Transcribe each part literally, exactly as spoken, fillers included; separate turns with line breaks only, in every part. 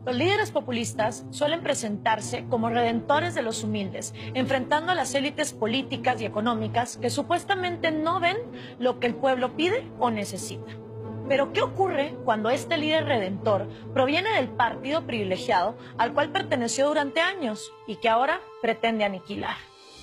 Los líderes populistas suelen presentarse como redentores de los humildes, enfrentando a las élites políticas y económicas que supuestamente no ven lo que el pueblo pide o necesita. Pero ¿qué ocurre cuando este líder redentor proviene del partido privilegiado al cual perteneció durante años y que ahora pretende aniquilar?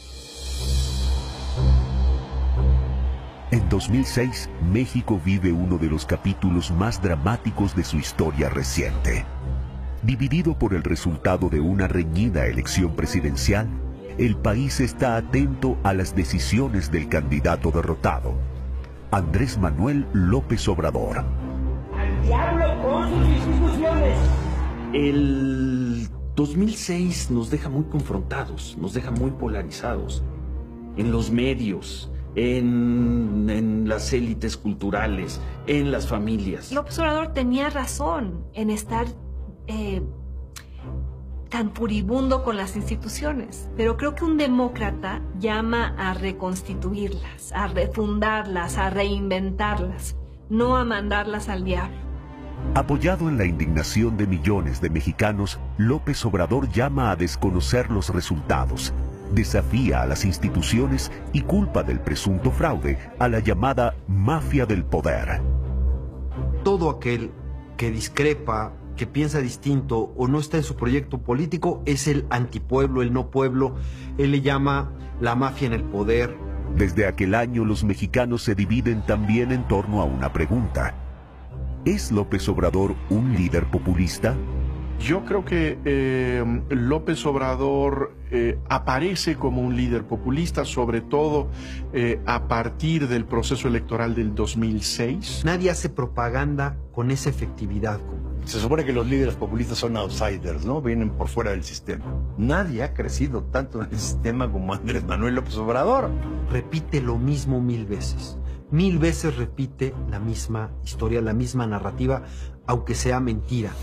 En dos mil seis, México vive uno de los capítulos más dramáticos de su historia reciente. Dividido por el resultado de una reñida elección presidencial, el país está atento a las decisiones del candidato derrotado, Andrés Manuel López Obrador.
¡Al diablo con sus instituciones!
El dos mil seis nos deja muy confrontados, nos deja muy polarizados. En los medios, en, en las élites culturales, en las familias.
López Obrador tenía razón en estar eh, tan furibundo con las instituciones, pero creo que un demócrata llama a reconstituirlas, a refundarlas, a reinventarlas, no a mandarlas al diablo.
Apoyado en la indignación de millones de mexicanos, López Obrador llama a desconocer los resultados, desafía a las instituciones y culpa del presunto fraude a la llamada mafia del poder.
Todo aquel que discrepa, que piensa distinto o no está en su proyecto político es el antipueblo, el no pueblo. Él le llama la mafia en el poder.
Desde aquel año los mexicanos se dividen también en torno a una pregunta. ¿Es López Obrador un líder populista?
Yo creo que eh, López Obrador eh, aparece como un líder populista, sobre todo eh, a partir del proceso electoral del dos mil seis.
Nadie hace propaganda con esa efectividad.
Se supone que los líderes populistas son outsiders, ¿no? Vienen por fuera del sistema. Nadie ha crecido tanto en el sistema como Andrés Manuel López Obrador.
Repite lo mismo mil veces. Mil veces repite la misma historia, la misma narrativa, aunque sea mentira.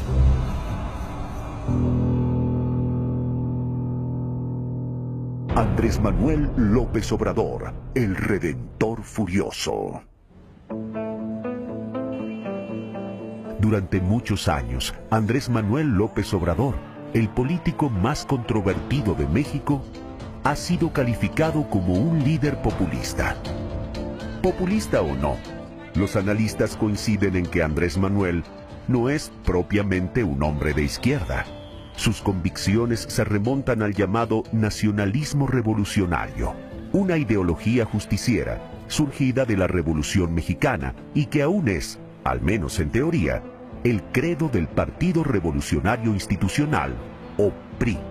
Andrés Manuel López Obrador, el Redentor Furioso. Durante muchos años, Andrés Manuel López Obrador, el político más controvertido de México, ha sido calificado como un líder populista. Populista o no, los analistas coinciden en que Andrés Manuel no es propiamente un hombre de izquierda. Sus convicciones se remontan al llamado nacionalismo revolucionario, una ideología justiciera surgida de la Revolución Mexicana y que aún es, al menos en teoría, el credo del Partido Revolucionario Institucional, o P R I.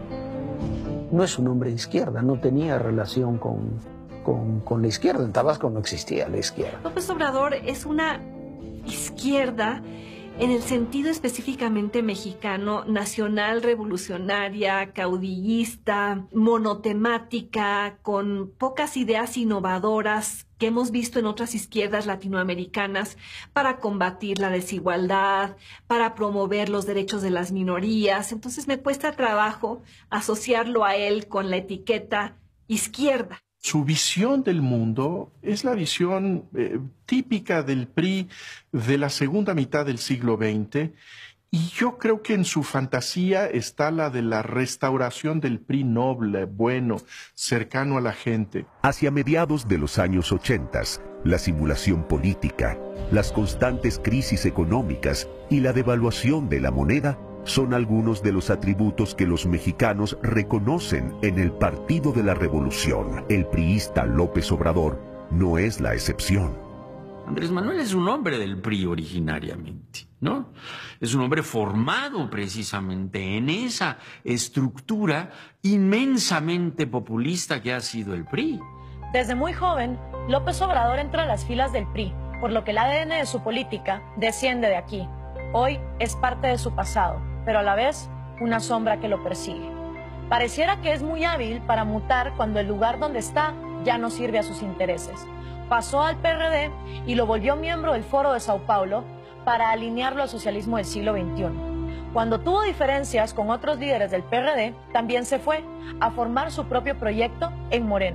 No es un hombre de izquierda, no tenía relación con, con, con la izquierda. En Tabasco no existía la izquierda.
López Obrador es una izquierda en el sentido específicamente mexicano, nacional, revolucionaria, caudillista, monotemática, con pocas ideas innovadoras que hemos visto en otras izquierdas latinoamericanas para combatir la desigualdad, para promover los derechos de las minorías. Entonces me cuesta trabajo asociarlo a él con la etiqueta izquierda.
Su visión del mundo es la visión eh, típica del P R I de la segunda mitad del siglo veinte, y yo creo que en su fantasía está la de la restauración del P R I noble, bueno, cercano a la gente.
Hacia mediados de los años ochenta, la simulación política, las constantes crisis económicas y la devaluación de la moneda son algunos de los atributos que los mexicanos reconocen en el Partido de la Revolución. El priista López Obrador no es la excepción.
Andrés Manuel es un hombre del P R I originariamente, ¿no? Es un hombre formado precisamente en esa estructura inmensamente populista que ha sido el P R I.
Desde muy joven, López Obrador entra a las filas del P R I, por lo que el A D N de su política desciende de aquí. Hoy es parte de su pasado, pero a la vez una sombra que lo persigue. Pareciera que es muy hábil para mutar cuando el lugar donde está ya no sirve a sus intereses. Pasó al P R D y lo volvió miembro del Foro de Sao Paulo para alinearlo al socialismo del siglo veintiuno. Cuando tuvo diferencias con otros líderes del P R D, también se fue a formar su propio proyecto en Morena.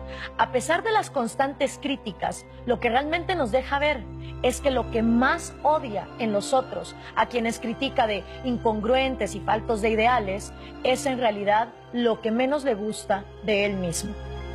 A pesar de las constantes críticas, lo que realmente nos deja ver es que lo que más odia en los otros, a quienes critica de incongruentes y faltos de ideales, es en realidad lo que menos le gusta de él mismo.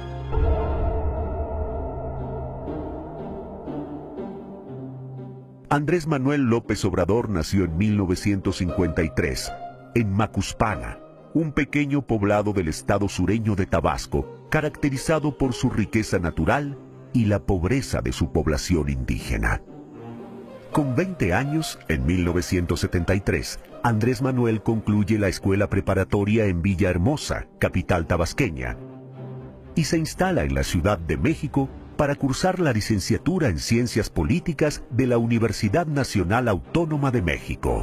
Andrés Manuel López Obrador nació en mil novecientos cincuenta y tres, en Macuspana, un pequeño poblado del estado sureño de Tabasco, caracterizado por su riqueza natural y la pobreza de su población indígena. Con veinte años, en mil novecientos setenta y tres, Andrés Manuel concluye la escuela preparatoria en Villahermosa, capital tabasqueña, y se instala en la Ciudad de México para cursar la licenciatura en Ciencias Políticas de la Universidad Nacional Autónoma de México.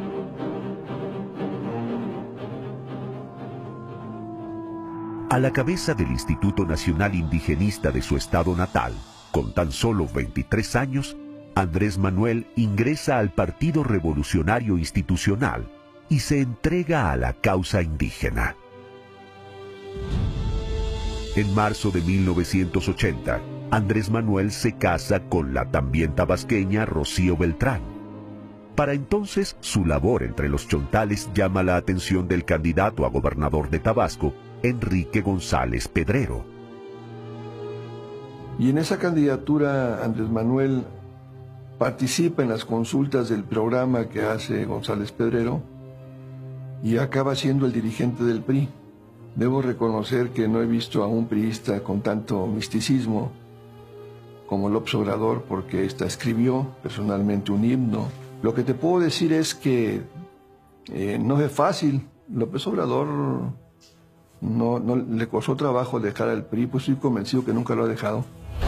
A la cabeza del Instituto Nacional Indigenista de su estado natal, con tan solo veintitrés años, Andrés Manuel ingresa al Partido Revolucionario Institucional y se entrega a la causa indígena. En marzo de mil novecientos ochenta, Andrés Manuel se casa con la también tabasqueña Rocío Beltrán. Para entonces, su labor entre los chontales llama la atención del candidato a gobernador de Tabasco, Enrique González Pedrero.
Y en esa candidatura, Andrés Manuel participa en las consultas del programa que hace González Pedrero y acaba siendo el dirigente del P R I. Debo reconocer que no he visto a un priista con tanto misticismo como López Obrador, porque esta escribió personalmente un himno. Lo que te puedo decir es que eh, no es fácil. López Obrador no, no le costó trabajo dejar al P R I, pues estoy convencido que nunca lo ha dejado.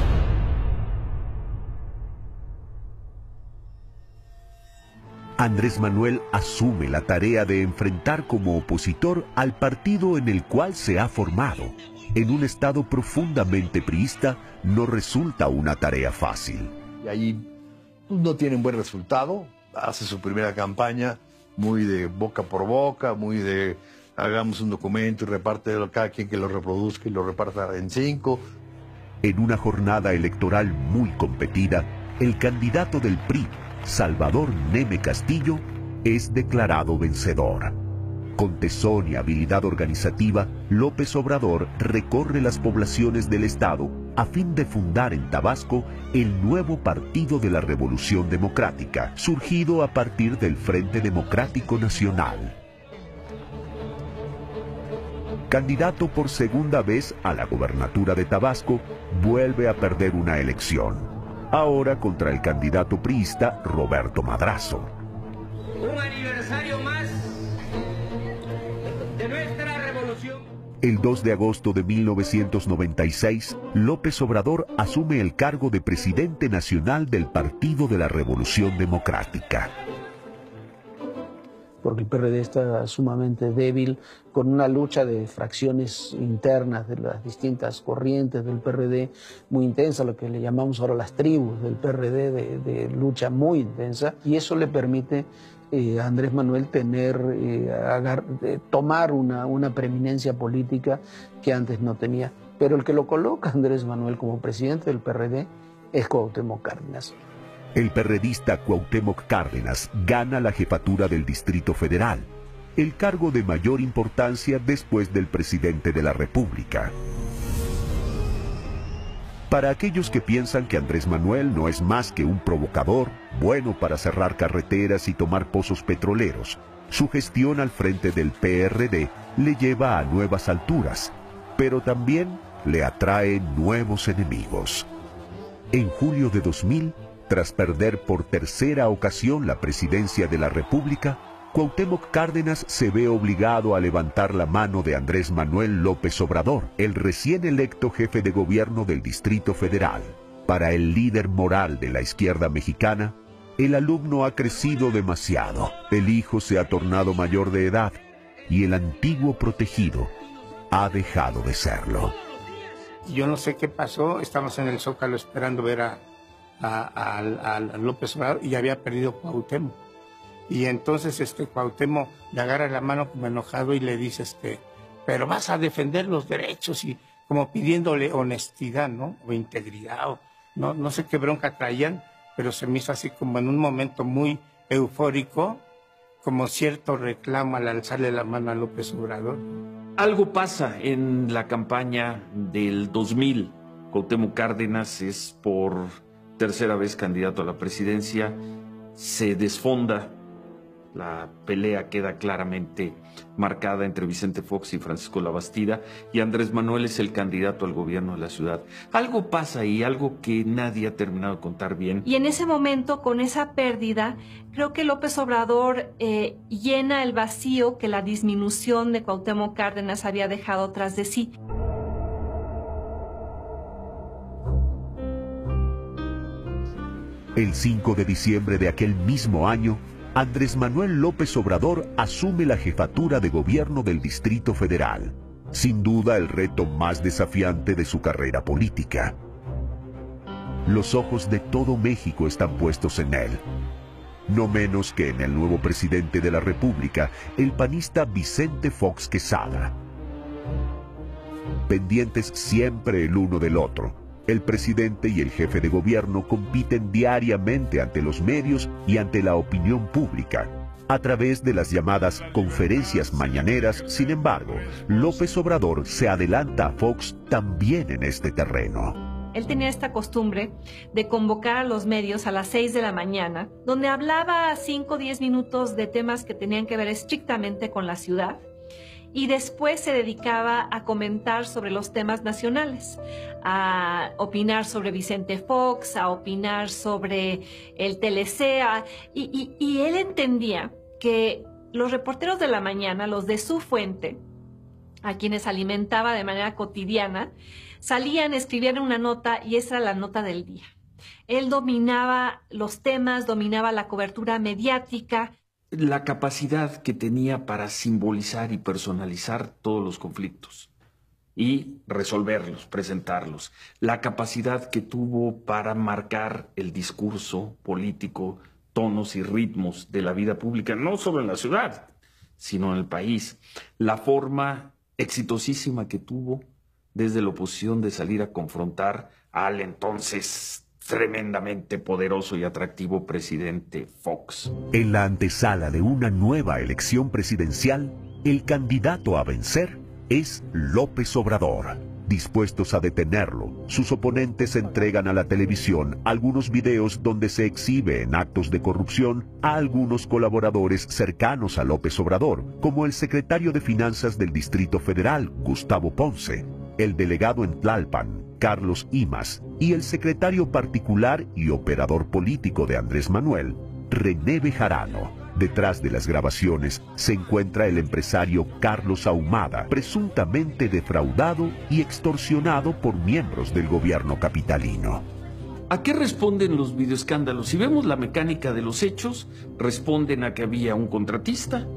Andrés Manuel asume la tarea de enfrentar como opositor al partido en el cual se ha formado. En un estado profundamente priista, no resulta una tarea fácil.
Y ahí pues, no tiene un buen resultado. Hace su primera campaña muy de boca por boca, muy de hagamos un documento y reparte cada quien que lo reproduzca y lo reparta en cinco.
En una jornada electoral muy competida, el candidato del P R I, Salvador Neme Castillo, es declarado vencedor. Con tesón y habilidad organizativa, López Obrador recorre las poblaciones del estado a fin de fundar en Tabasco el nuevo Partido de la Revolución Democrática, surgido a partir del Frente Democrático Nacional. Candidato por segunda vez a la gobernatura de Tabasco, vuelve a perder una elección. Ahora contra el candidato priista Roberto Madrazo.
Un aniversario más de nuestra revolución.
El dos de agosto de mil novecientos noventa y seis, López Obrador asume el cargo de presidente nacional del Partido de la Revolución Democrática.
Porque el P R D está sumamente débil, con una lucha de fracciones internas de las distintas corrientes del P R D muy intensa, lo que le llamamos ahora las tribus del P R D, de, de lucha muy intensa, y eso le permite eh, a Andrés Manuel tener, eh, agar, eh, tomar una, una preeminencia política que antes no tenía. Pero el que lo coloca a Andrés Manuel como presidente del P R D es Cuauhtémoc Cárdenas.
El perredista Cuauhtémoc Cárdenas gana la jefatura del Distrito Federal, el cargo de mayor importancia después del presidente de la República. Para aquellos que piensan que Andrés Manuel no es más que un provocador, bueno para cerrar carreteras y tomar pozos petroleros, su gestión al frente del P R D le lleva a nuevas alturas, pero también le atrae nuevos enemigos. En julio de dos mil, tras perder por tercera ocasión la presidencia de la República, Cuauhtémoc Cárdenas se ve obligado a levantar la mano de Andrés Manuel López Obrador, el recién electo jefe de gobierno del Distrito Federal. Para el líder moral de la izquierda mexicana, el alumno ha crecido demasiado, el hijo se ha tornado mayor de edad y el antiguo protegido ha dejado de serlo.
Yo no sé qué pasó, estamos en el Zócalo esperando ver a A, a, a López Obrador y había perdido Cuauhtémoc. Y entonces este Cuauhtémoc le agarra la mano como enojado y le dice, este, pero vas a defender los derechos y como pidiéndole honestidad, ¿no? O integridad, o no, no sé qué bronca traían, pero se me hizo así como en un momento muy eufórico, como cierto reclamo al alzarle la mano a López Obrador.
Algo pasa en la campaña del dos mil. Cuauhtémoc Cárdenas es por tercera vez candidato a la presidencia. Se desfonda. La pelea queda claramente marcada entre Vicente Fox y Francisco Labastida, y Andrés Manuel es el candidato al gobierno de la ciudad. Algo pasa ahí, algo que nadie ha terminado de contar bien.
Y en ese momento, con esa pérdida, creo que López Obrador eh, llena el vacío que la disminución de Cuauhtémoc Cárdenas había dejado tras de sí.
El cinco de diciembre de aquel mismo año, Andrés Manuel López Obrador asume la jefatura de gobierno del Distrito Federal, sin duda el reto más desafiante de su carrera política. Los ojos de todo México están puestos en él, no menos que en el nuevo presidente de la República, el panista Vicente Fox Quesada. Pendientes siempre el uno del otro, el presidente y el jefe de gobierno compiten diariamente ante los medios y ante la opinión pública, a través de las llamadas conferencias mañaneras. Sin embargo, López Obrador se adelanta a Fox también en este terreno.
Él tenía esta costumbre de convocar a los medios a las seis de la mañana, donde hablaba cinco o diez minutos de temas que tenían que ver estrictamente con la ciudad, y después se dedicaba a comentar sobre los temas nacionales, a opinar sobre Vicente Fox, a opinar sobre el T L C, a, y, y, y él entendía que los reporteros de la mañana, los de su fuente, a quienes alimentaba de manera cotidiana, salían, escribían una nota y esa era la nota del día. Él dominaba los temas, dominaba la cobertura mediática.
La capacidad que tenía para simbolizar y personalizar todos los conflictos y resolverlos, presentarlos. La capacidad que tuvo para marcar el discurso político, tonos y ritmos de la vida pública, no solo en la ciudad, sino en el país. La forma exitosísima que tuvo desde la oposición de salir a confrontar al entonces tremendamente poderoso y atractivo presidente Fox.
En la antesala de una nueva elección presidencial, el candidato a vencer es López Obrador. Dispuestos a detenerlo, sus oponentes entregan a la televisión algunos videos donde se exhibe en actos de corrupción a algunos colaboradores cercanos a López Obrador, como el secretario de Finanzas del Distrito Federal, Gustavo Ponce, el delegado en Tlalpan, Carlos Imas, y el secretario particular y operador político de Andrés Manuel, René Bejarano. Detrás de las grabaciones se encuentra el empresario Carlos Ahumada, presuntamente defraudado y extorsionado por miembros del gobierno capitalino.
¿A qué responden los videoescándalos? Si vemos la mecánica de los hechos, responden a que había un contratista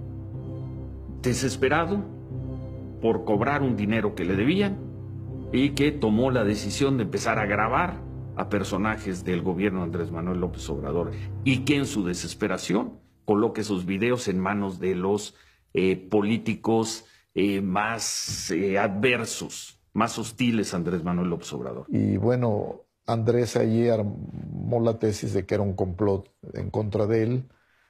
desesperado por cobrar un dinero que le debían y que tomó la decisión de empezar a grabar a personajes del gobierno de Andrés Manuel López Obrador y que en su desesperación coloque esos videos en manos de los eh, políticos eh, más eh, adversos, más hostiles a Andrés Manuel López Obrador.
Y bueno, Andrés allí armó la tesis de que era un complot en contra de él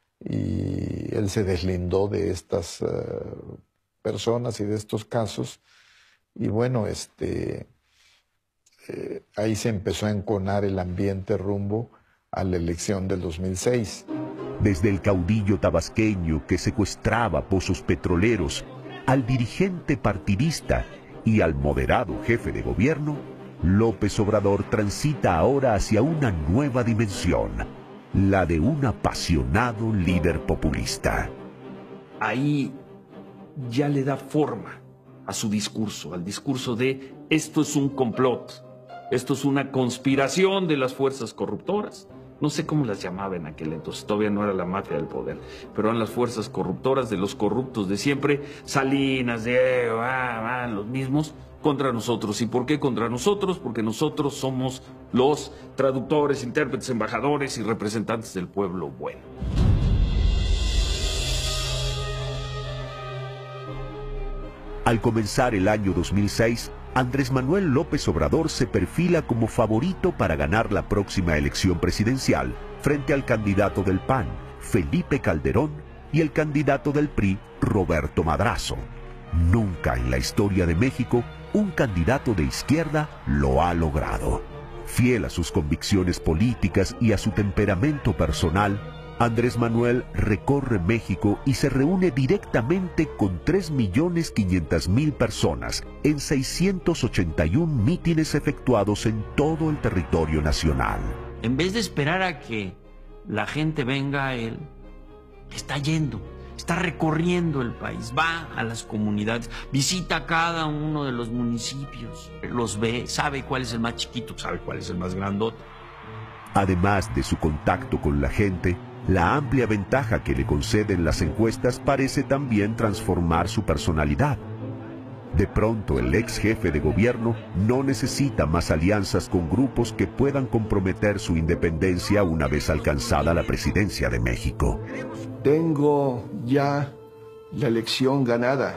y él se deslindó de estas uh, personas y de estos casos. Y bueno, este, eh, ahí se empezó a enconar el ambiente rumbo a la elección del dos mil seis.
Desde el caudillo tabasqueño que secuestraba pozos petroleros, al dirigente partidista y al moderado jefe de gobierno, López Obrador transita ahora hacia una nueva dimensión, la de un apasionado líder populista.
Ahí ya le da forma a su discurso, al discurso de esto es un complot, esto es una conspiración de las fuerzas corruptoras. No sé cómo las llamaba en aquel entonces, todavía no era la mafia del poder, pero eran las fuerzas corruptoras de los corruptos de siempre, Salinas, Diego, ah, ah, los mismos, contra nosotros. ¿Y por qué contra nosotros? Porque nosotros somos los traductores, intérpretes, embajadores y representantes del pueblo bueno.
Al comenzar el año dos mil seis, Andrés Manuel López Obrador se perfila como favorito para ganar la próxima elección presidencial frente al candidato del P A N, Felipe Calderón, y el candidato del P R I, Roberto Madrazo. Nunca en la historia de México un candidato de izquierda lo ha logrado. Fiel a sus convicciones políticas y a su temperamento personal, Andrés Manuel recorre México y se reúne directamente con tres millones quinientas mil personas en seiscientos ochenta y un mítines efectuados en todo el territorio nacional.
En vez de esperar a que la gente venga a él, está yendo, está recorriendo el país, va a las comunidades, visita cada uno de los municipios, los ve, sabe cuál es el más chiquito, sabe cuál es el más grandote.
Además de su contacto con la gente, la amplia ventaja que le conceden las encuestas parece también transformar su personalidad. De pronto, el ex jefe de gobierno no necesita más alianzas con grupos que puedan comprometer su independencia una vez alcanzada la presidencia de México.
Tengo ya la elección ganada.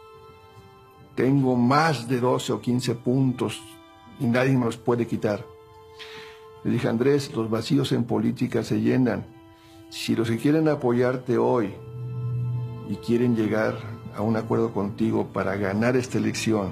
Tengo más de doce o quince puntos y nadie me los puede quitar. Le dije, Andrés, los vacíos en política se llenan. Si los que quieren apoyarte hoy y quieren llegar a un acuerdo contigo para ganar esta elección,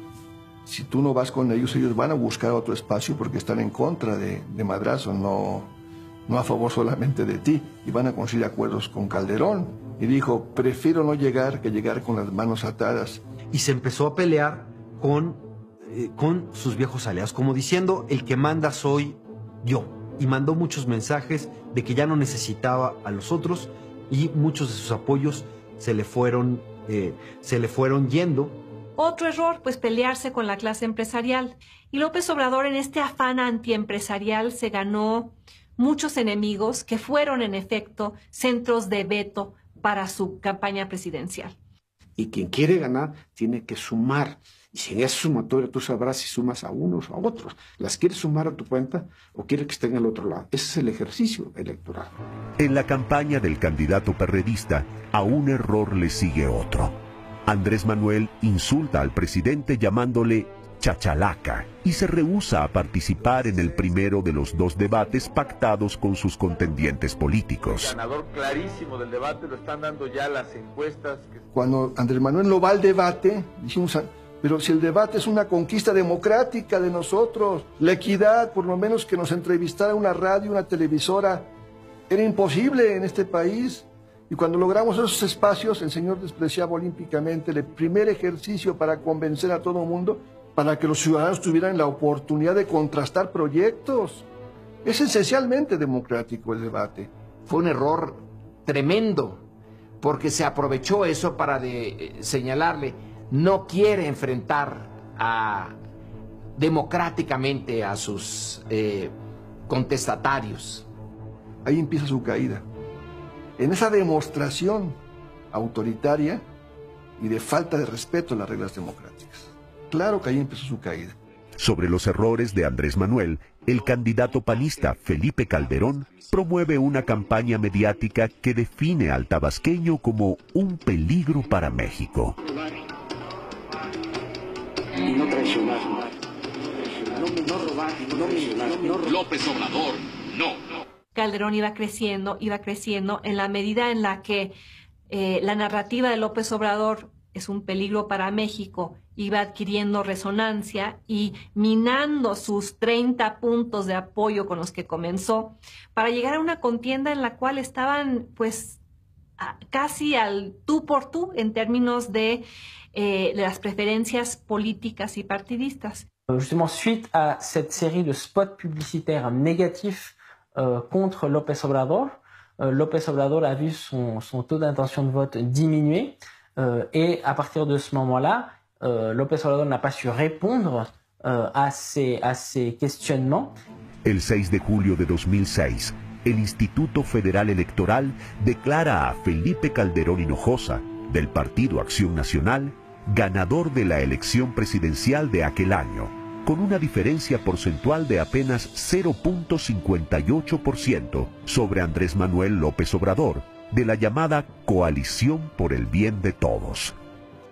si tú no vas con ellos, ellos van a buscar otro espacio porque están en contra de, de Madrazo, no, no a favor solamente de ti, y van a conseguir acuerdos con Calderón. Y dijo, prefiero no llegar que llegar con las manos atadas.
Y se empezó a pelear con, eh, con sus viejos aliados, como diciendo, el que manda soy yo. Y mandó muchos mensajes de que ya no necesitaba a los otros y muchos de sus apoyos se le fueron, eh, se le fueron yendo.
Otro error, pues pelearse con la clase empresarial. Y López Obrador, en este afán antiempresarial, se ganó muchos enemigos que fueron, en efecto, centros de veto para su campaña presidencial.
Y quien quiere ganar tiene que sumar. Y si en esa sumatoria tú sabrás si sumas a unos o a otros. ¿Las quieres sumar a tu cuenta o quieres que estén al otro lado? Ese es el ejercicio electoral.
En la campaña del candidato perredista, a un error le sigue otro. Andrés Manuel insulta al presidente llamándole chachalaca y se rehúsa a participar en el primero de los dos debates pactados con sus contendientes políticos.
El ganador clarísimo del debate lo están dando ya las encuestas. Que...
Cuando Andrés Manuel no va al debate, dijimos, pero si el debate es una conquista democrática de nosotros, la equidad, por lo menos que nos entrevistara una radio, una televisora, era imposible en este país. Y cuando logramos esos espacios, el señor despreciaba olímpicamente el primer ejercicio para convencer a todo el mundo, para que los ciudadanos tuvieran la oportunidad de contrastar proyectos. Es esencialmente democrático el debate.
Fue un error tremendo, porque se aprovechó eso para de, eh, señalarle, no quiere enfrentar a, democráticamente a sus eh, contestatarios.
Ahí empieza su caída. En esa demostración autoritaria y de falta de respeto a las reglas democráticas. Claro que ahí empezó su caída.
Sobre los errores de Andrés Manuel, el candidato panista Felipe Calderón promueve una campaña mediática que define al tabasqueño como un peligro para México.
Y no traicionar, no, no robar, no mencionar, no robar.
López Obrador, no.
Calderón iba creciendo, iba creciendo en la medida en la que eh, la narrativa de López Obrador es un peligro para México, iba adquiriendo resonancia y minando sus treinta puntos de apoyo con los que comenzó, para llegar a una contienda en la cual estaban pues a, casi al tú por tú en términos de, eh, de las preferencias políticas y partidistas.
Justement, suite à cette série de spots publicitaires négatifs euh, contre López Obrador, euh, López Obrador a vu son, son taux d'intention de vote diminuer. Euh, et à partir de ce moment-là, euh, López Obrador n'a pas su répondre euh, a, ces, a ces questionnements.
El seis de julio de dos mil seis, el Instituto Federal Electoral declara a Felipe Calderón Hinojosa, del Partido Acción Nacional, ganador de la elección presidencial de aquel año, con una diferencia porcentual de apenas cero punto cincuenta y ocho por ciento sobre Andrés Manuel López Obrador, de la llamada Coalición por el Bien de Todos.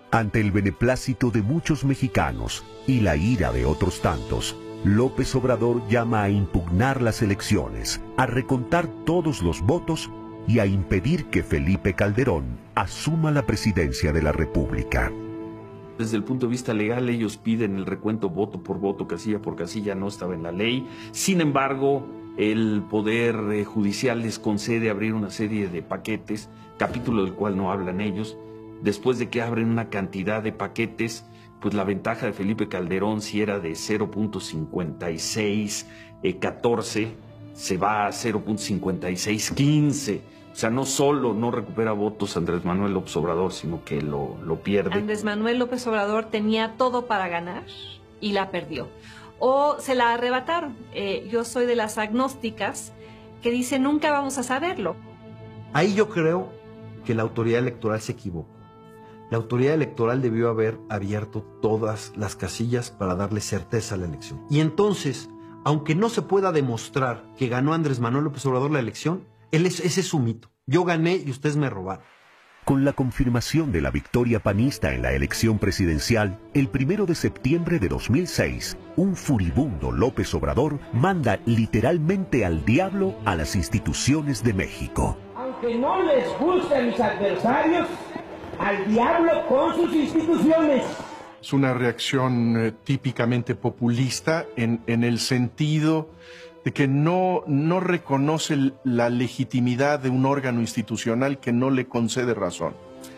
Ante el beneplácito de muchos mexicanos y la ira de otros tantos, López Obrador llama a impugnar las elecciones, a recontar todos los votos y a impedir que Felipe Calderón asuma la presidencia de la República.
Desde el punto de vista legal, ellos piden el recuento voto por voto, casilla por casilla, no estaba en la ley. Sin embargo, el Poder eh, Judicial les concede abrir una serie de paquetes, capítulo del cual no hablan ellos. Después de que abren una cantidad de paquetes, pues la ventaja de Felipe Calderón, si era de cero punto cincuenta y seis catorce, se va a cero punto cincuenta y seis quince. O sea, no solo no recupera votos Andrés Manuel López Obrador, sino que lo, lo pierde.
Andrés Manuel López Obrador tenía todo para ganar y la perdió. O se la arrebataron. Eh, yo soy de las agnósticas que dicen nunca vamos a saberlo.
Ahí yo creo que la autoridad electoral se equivocó. La autoridad electoral debió haber abierto todas las casillas para darle certeza a la elección. Y entonces, aunque no se pueda demostrar que ganó Andrés Manuel López Obrador la elección, él es, ese es su mito. Yo gané y ustedes me robaron.
Con la confirmación de la victoria panista en la elección presidencial, el primero de septiembre de dos mil seis, un furibundo López Obrador manda literalmente al diablo a las instituciones de México.
Aunque no les guste a mis adversarios, al diablo con sus instituciones.
Es una reacción eh, típicamente populista en, en el sentido de que no, no reconoce la legitimidad de un órgano institucional que no le concede razón.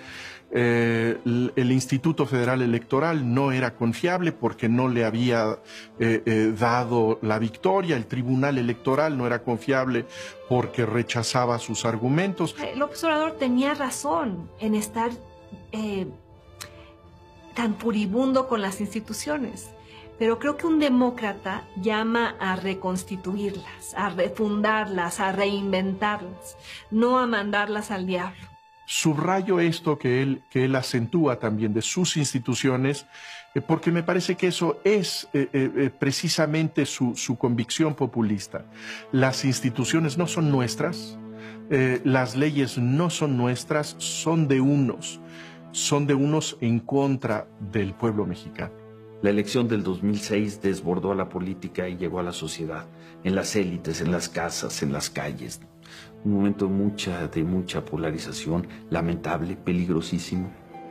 Eh, el, el Instituto Federal Electoral no era confiable porque no le había eh, eh, dado la victoria, el Tribunal Electoral no era confiable porque rechazaba sus argumentos.
López Obrador tenía razón en estar eh, tan furibundo con las instituciones. Pero creo que un demócrata llama a reconstituirlas, a refundarlas, a reinventarlas, no a mandarlas al diablo.
Subrayo esto que él, que él acentúa también de sus instituciones, eh, porque me parece que eso es eh, eh, precisamente su, su convicción populista. Las instituciones no son nuestras, eh, las leyes no son nuestras, son de unos, son de unos en contra del pueblo mexicano.
La elección del dos mil seis desbordó a la política y llegó a la sociedad, en las élites, en las casas, en las calles. Un momento de mucha, de mucha polarización, lamentable, peligrosísimo.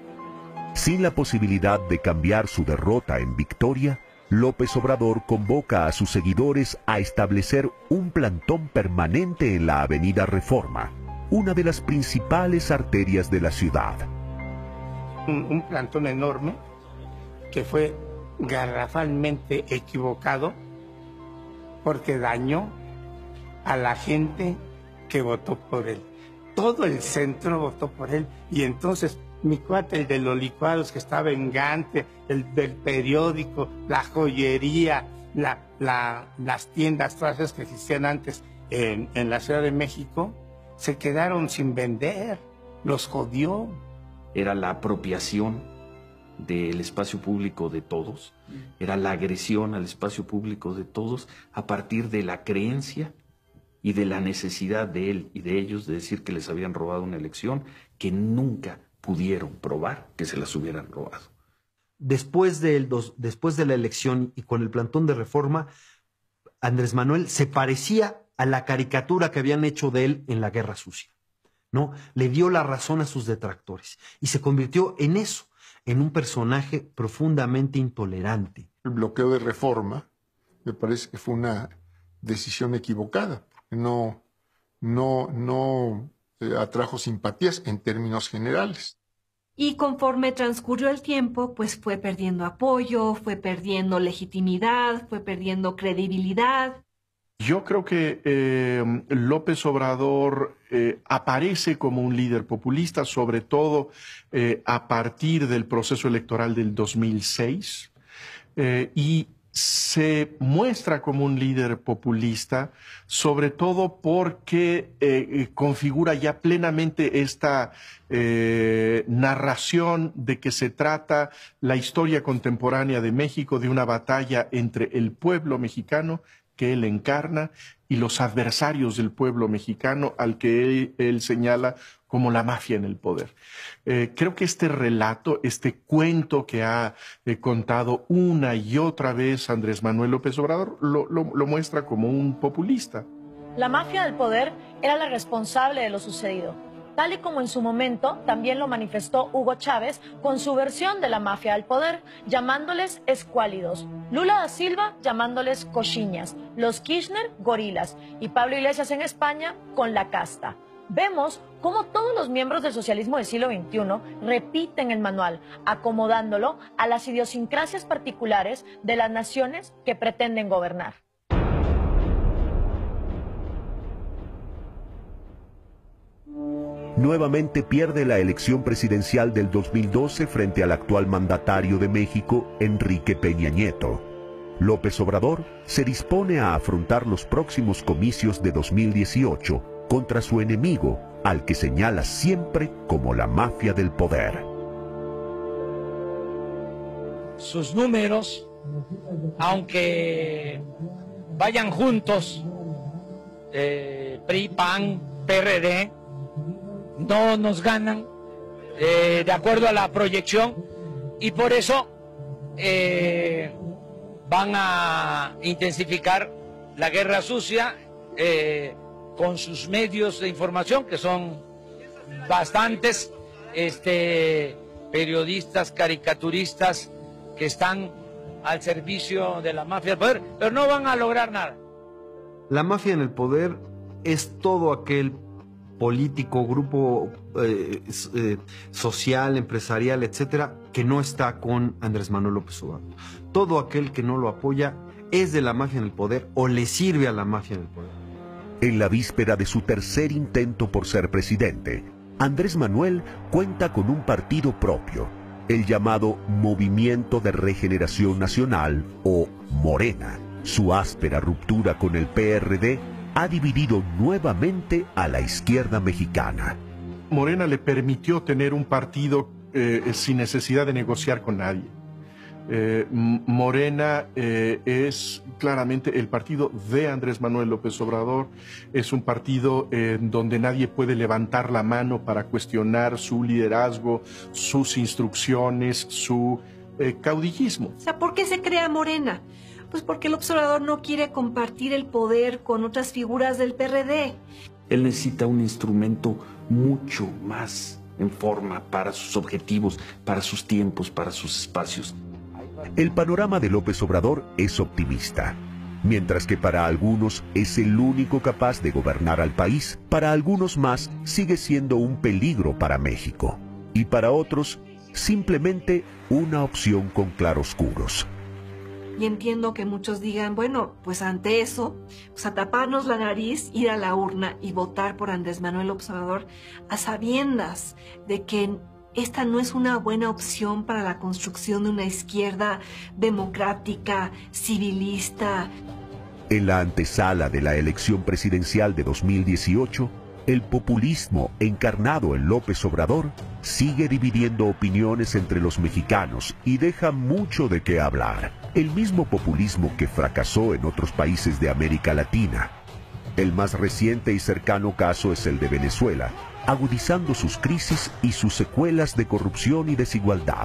Sin la posibilidad de cambiar su derrota en victoria, López Obrador convoca a sus seguidores a establecer un plantón permanente en la Avenida Reforma, una de las principales arterias de la ciudad.
Un, un plantón enorme que fue garrafalmente equivocado porque dañó a la gente que votó por él. Todo el centro votó por él y entonces mi cuate, el de los licuados que estaba en Gante, el del periódico, la joyería, la, la, las tiendas, todas esas que existían antes en, en la Ciudad de México, se quedaron sin vender, los jodió.
Era la apropiación del espacio público de todos, era la agresión al espacio público de todos a partir de la creencia y de la necesidad de él y de ellos de decir que les habían robado una elección que nunca pudieron probar que se las hubieran robado.
Después, del dos, después de la elección y con el plantón de Reforma, Andrés Manuel se parecía a la caricatura que habían hecho de él en la Guerra Sucia, ¿no? Le dio la razón a sus detractores y se convirtió en eso, en un personaje profundamente intolerante.
El bloqueo de Reforma me parece que fue una decisión equivocada, porque no, no, no eh, atrajo simpatías en términos generales.
Y conforme transcurrió el tiempo, pues fue perdiendo apoyo, fue perdiendo legitimidad, fue perdiendo credibilidad.
Yo creo que eh, López Obrador eh, aparece como un líder populista, sobre todo eh, a partir del proceso electoral del dos mil seis, eh, y se muestra como un líder populista, sobre todo porque eh, configura ya plenamente esta eh, narración de que se trata la historia contemporánea de México de una batalla entre el pueblo mexicano que él encarna y los adversarios del pueblo mexicano al que él, él señala como la mafia en el poder. Eh, creo que este relato, este cuento que ha eh, contado una y otra vez Andrés Manuel López Obrador, lo, lo, lo muestra como un populista.
La mafia del poder era la responsable de lo sucedido, tal y como en su momento también lo manifestó Hugo Chávez con su versión de la mafia del poder, llamándoles escuálidos, Lula da Silva llamándoles cochiñas, los Kirchner gorilas y Pablo Iglesias en España con la casta. Vemos cómo todos los miembros del socialismo del siglo veintiuno repiten el manual, acomodándolo a las idiosincrasias particulares de las naciones que pretenden gobernar.
Nuevamente pierde la elección presidencial del dos mil doce frente al actual mandatario de México, Enrique Peña Nieto. López Obrador se dispone a afrontar los próximos comicios de dos mil dieciocho contra su enemigo, al que señala siempre como la mafia del poder.
Sus números, aunque vayan juntos, eh, P R I, P A N, P R D, no nos ganan eh, de acuerdo a la proyección, y por eso eh, van a intensificar la guerra sucia eh, con sus medios de información, que son bastantes, este, periodistas, caricaturistas que están al servicio de la mafia del poder, pero no van a lograr nada.
La mafia en el poder es todo aquel político, grupo eh, eh, social, empresarial, etcétera, que no está con Andrés Manuel López Obrador. Todo aquel que no lo apoya es de la mafia en el poder o le sirve a la mafia en el poder.
En la víspera de su tercer intento por ser presidente, Andrés Manuel cuenta con un partido propio, el llamado Movimiento de Regeneración Nacional o Morena. Su áspera ruptura con el P R D ha dividido nuevamente a la izquierda mexicana.
Morena le permitió tener un partido eh, sin necesidad de negociar con nadie. Eh, Morena eh, es claramente el partido de Andrés Manuel López Obrador, es un partido en eh, donde nadie puede levantar la mano para cuestionar su liderazgo, sus instrucciones, su eh, caudillismo.
O sea, ¿por qué se crea Morena? Pues porque el observador no quiere compartir el poder con otras figuras del P R D.
Él necesita un instrumento mucho más en forma para sus objetivos, para sus tiempos, para sus espacios.
El panorama de López Obrador es optimista. Mientras que para algunos es el único capaz de gobernar al país, para algunos más sigue siendo un peligro para México. Y para otros, simplemente una opción con claroscuros.
Y entiendo que muchos digan, bueno, pues ante eso, pues a taparnos la nariz, ir a la urna y votar por Andrés Manuel López Obrador a sabiendas de que esta no es una buena opción para la construcción de una izquierda democrática, civilista.
En la antesala de la elección presidencial de dos mil dieciocho, el populismo encarnado en López Obrador sigue dividiendo opiniones entre los mexicanos y deja mucho de qué hablar. El mismo populismo que fracasó en otros países de América Latina. El más reciente y cercano caso es el de Venezuela, agudizando sus crisis y sus secuelas de corrupción y desigualdad.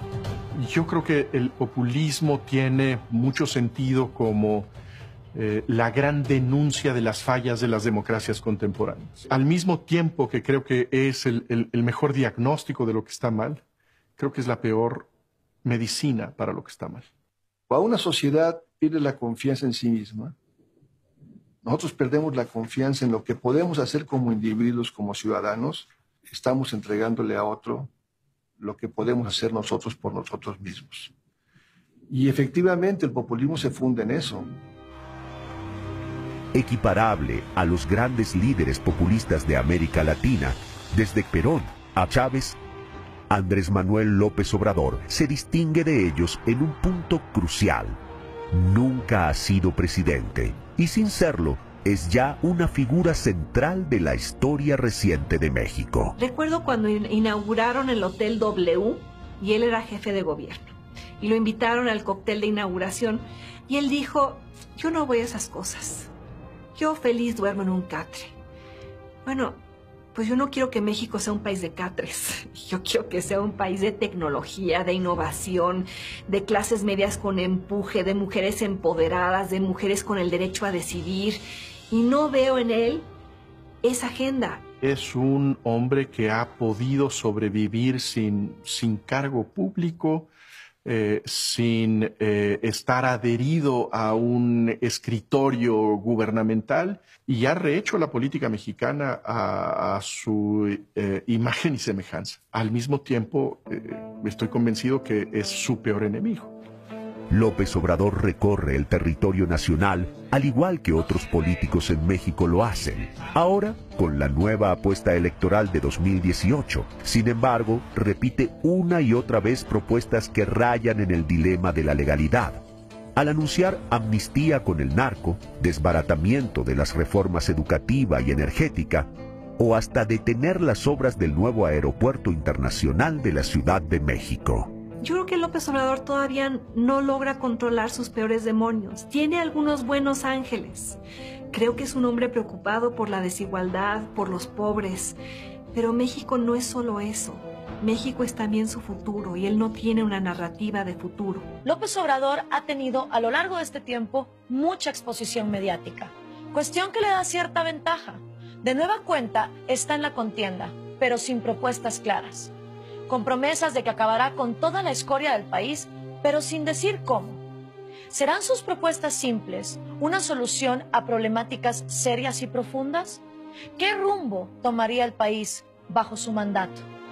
Yo creo que el populismo tiene mucho sentido como eh, la gran denuncia de las fallas de las democracias contemporáneas. Al mismo tiempo que creo que es el, el, el mejor diagnóstico de lo que está mal, creo que es la peor medicina para lo que está mal.
Cuando una sociedad pierde la confianza en sí misma, nosotros perdemos la confianza en lo que podemos hacer como individuos, como ciudadanos, estamos entregándole a otro lo que podemos hacer nosotros por nosotros mismos. Y efectivamente el populismo se funda en eso.
Equiparable a los grandes líderes populistas de América Latina, desde Perón a Chávez, Andrés Manuel López Obrador se distingue de ellos en un punto crucial. Nunca ha sido presidente y sin serlo es ya una figura central de la historia reciente de México.
Recuerdo cuando inauguraron el Hotel W y él era jefe de gobierno y lo invitaron al cóctel de inauguración y él dijo, yo no voy a esas cosas, Yo feliz duermo en un catre. Bueno, pues yo no quiero que México sea un país de catres. Yo quiero que sea un país de tecnología, de innovación, de clases medias con empuje, de mujeres empoderadas, de mujeres con el derecho a decidir. Y no veo en él esa agenda.
Es un hombre que ha podido sobrevivir sin, sin cargo público, eh, sin eh, estar adherido a un escritorio gubernamental, y ha rehecho la política mexicana a, a su eh, imagen y semejanza. Al mismo tiempo, eh, estoy convencido que es su peor enemigo.
López Obrador recorre el territorio nacional, al igual que otros políticos en México lo hacen, ahora con la nueva apuesta electoral de dos mil dieciocho. Sin embargo, repite una y otra vez propuestas que rayan en el dilema de la legalidad. Al anunciar amnistía con el narco, desbaratamiento de las reformas educativa y energética, o hasta detener las obras del nuevo aeropuerto internacional de la Ciudad de México.
Yo creo que López Obrador todavía no logra controlar sus peores demonios. Tiene algunos buenos ángeles. Creo que es un hombre preocupado por la desigualdad, por los pobres. Pero México no es solo eso. México es también su futuro y él no tiene una narrativa de futuro.
López Obrador ha tenido a lo largo de este tiempo mucha exposición mediática, cuestión que le da cierta ventaja. De nueva cuenta está en la contienda, pero sin propuestas claras, con promesas de que acabará con toda la escoria del país, pero sin decir cómo. ¿Serán sus propuestas simples una solución a problemáticas serias y profundas? ¿Qué rumbo tomaría el país bajo su mandato?